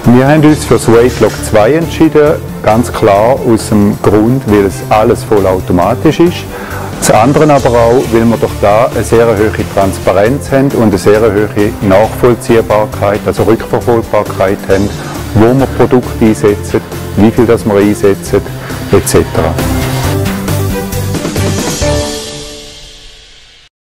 Wir haben uns für das weightLOG 2 entschieden, ganz klar aus dem Grund, weil es alles vollautomatisch ist. Das andere aber auch, weil wir durch da eine sehr hohe Transparenz haben und eine sehr hohe Nachvollziehbarkeit, also Rückverfolgbarkeit haben, wo wir Produkte einsetzen, wie viel das wir einsetzen, etc.